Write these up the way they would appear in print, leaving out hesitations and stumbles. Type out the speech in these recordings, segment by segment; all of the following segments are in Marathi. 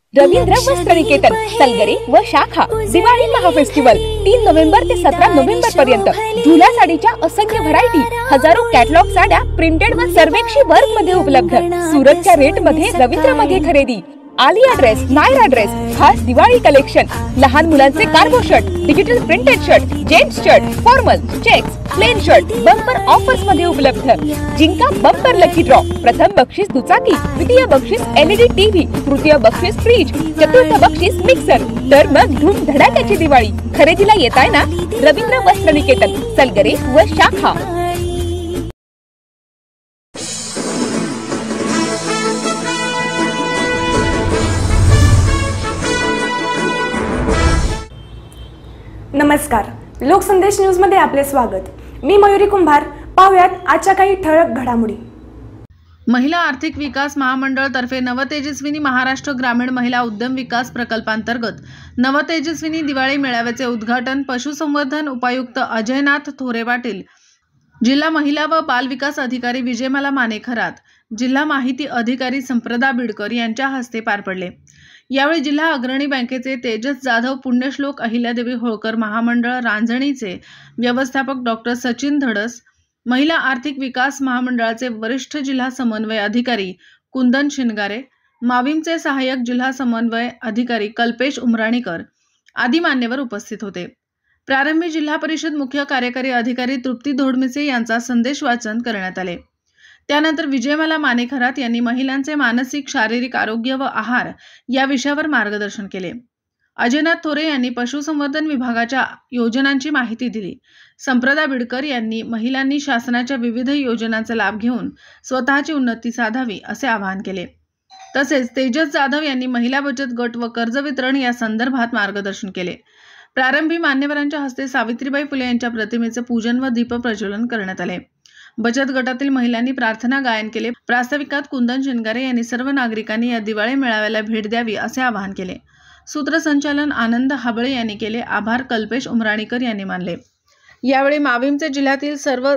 रवींद्र वस्त्र निकेतन सलगरे व शाखा दिवाळी महाफेस्टिवल 3 नोव्हेंबर ते 17 नोव्हेंबर पर्यंत झुला साडीच्या असंख्य व्हरायटी, हजारो कॅटलॉग साड्या प्रिंटेड व सर्वेक्षी वर्क मध्ये उपलब्ध। सुरतच्या रेट मध्ये रवींद्र मध्ये खरेदी। आलिया ड्रेस, नायरा ड्रेस, खास दिवाळी कलेक्शन, लहान मुलांचे cargo shirt, digital printed shirt, gents shirt, formal, checks, plain shirt bumper offers मध्ये उपलब्ध। जिंका बंपर लकी ड्रॉ, प्रथम बक्षीस दुचाकी, द्वितीय बक्षीस LED टीव्ही, तृतीय बक्षीस फ्रीज, चतुर्थ बक्षीस मिक्सर। तर मग धूम धडाक्याची दिवाळी खरेदीला येताय ना? रवींद्र वस्त्र निकेतन सलगरे व शाखा। नमस्कार, लोकसंदेश न्यूज मध्ये आपले स्वागत। मी मयुरी कुंभार। पाहुयात आजच्या काही ठळक घडामोडी। महिला आर्थिक विकास महामंडळ तर्फे नवतेजस्विनी महाराष्ट्र ग्रामीण महिला उद्यम विकास प्रकल्पांतर्गत नवतेजस्विनी दिवाळी मेळाव्याचे उद्घाटन पशुसंवर्धन उपायुक्त अजयनाथ थोरे पाटील, जिल्हा महिला व बाल विकास अधिकारी विजयमाला मानेखरात, जिल्हा माहिती अधिकारी संप्रदा बिडकर यांच्या हस्ते पार पडले। यावेळी जिल्हा अग्रणी बँकेचे तेजस जाधव, पुण्यश्लोक अहिल्यादेवी होळकर महामंडळ रांजणीचे व्यवस्थापक डॉक्टर सचिन धडस, महिला आर्थिक विकास महामंडळाचे वरिष्ठ जिल्हा समन्वय अधिकारी कुंदन शिनगारे, माविमचे सहाय्यक जिल्हा समन्वय अधिकारी कल्पेश उमराणीकर आदी मान्यवर उपस्थित होते। प्रारंभी जिल्हा परिषद मुख्य कार्यकारी अधिकारी तृप्ती धोडमिसे यांचा संदेश वाचन करण्यात आले। त्यानंतर विजयमाला मानेखरात यांनी महिलांचे मानसिक शारीरिक आरोग्य व आहार या विषयावर मार्गदर्शन केले। अजयनाथ थोरे यांनी पशुसंवर्धन विभागाच्या योजनांची माहिती दिली। संप्रदा बिडकर यांनी महिलांनी शासनाच्या विविध योजनांचा लाभ घेऊन स्वतःची उन्नती साधावी असे आवाहन केले। तसेच तेजस जाधव यांनी महिला बचत गट व कर्ज वितरण या संदर्भात मार्गदर्शन केले। प्रारंभी मान्यवरांच्या हस्ते सावित्रीबाई फुले यांच्या प्रतिमेचे पूजन व दीप प्रज्वलन करण्यात आले। बचत गटातील महिलांनी प्रार्थना गायन केले। प्रास्ताविकात कुंदन शिनगारे यांनी सर्व नागरिकांनी या दिवाळी मेळाव्याला भेट द्यावी असे आवाहन केले। सूत्रसंचालन आनंद हाबळे यांनी केले। आभार कल्पेश उमराणीकर यांनी मानले। यावेळी माविमचे जिल्ह्यातील सर्व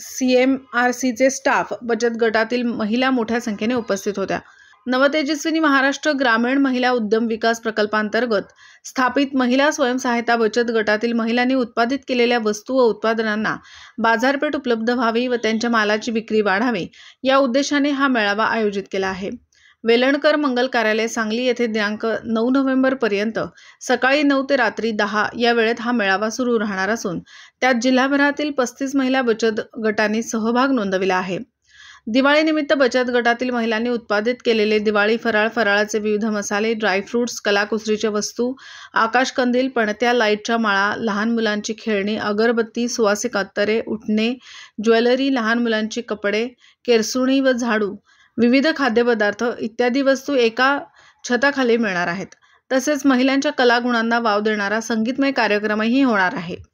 CMRCचे स्टाफ, बचत गटातील महिला मोठ्या संख्येने उपस्थित होत्या। नवतेजस्विनी महाराष्ट्र ग्रामीण महिला उद्यम विकास प्रकल्पांतर्गत स्थापित महिला स्वयंसहायता बचत गटातील महिलांनी उत्पादित केलेल्या वस्तू व उत्पादनांना बाजारपेठ उपलब्ध व्हावी व त्यांच्या मालाची विक्री वाढावी या उद्देशाने हा मेळावा आयोजित केला आहे। वेलणकर मंगल कार्यालय, सांगली येथे दिनांक 9 नोव्हेंबर पर्यंत सकाळी 9 ते रात्री 10 या वेळेत हा मेळावा सुरू राहणार असून त्यात जिल्हाभरातील 35 महिला बचत गटांनी सहभाग नोंदविला आहे। दिवाळीनिमित्त बचत गटातील महिलांनी उत्पादित केलेले दिवाळी फराळ, फराळाचे विविध मसाले, ड्रायफ्रूट्स, कलाकुसरीच्या वस्तू, आकाशकंदील, पणत्या, लाईटच्या माळा, लहान मुलांची खेळणी, अगरबत्ती, सुवासिक अत्तरे, उटणे, ज्वेलरी, लहान मुलांची कपडे, केरसुणी व झाडू, विविध खाद्यपदार्थ इत्यादी वस्तू एका छताखाली मिळणार आहेत। तसेच महिलांच्या कलागुणांना वाव देणारा संगीतमय कार्यक्रमही होणार आहे।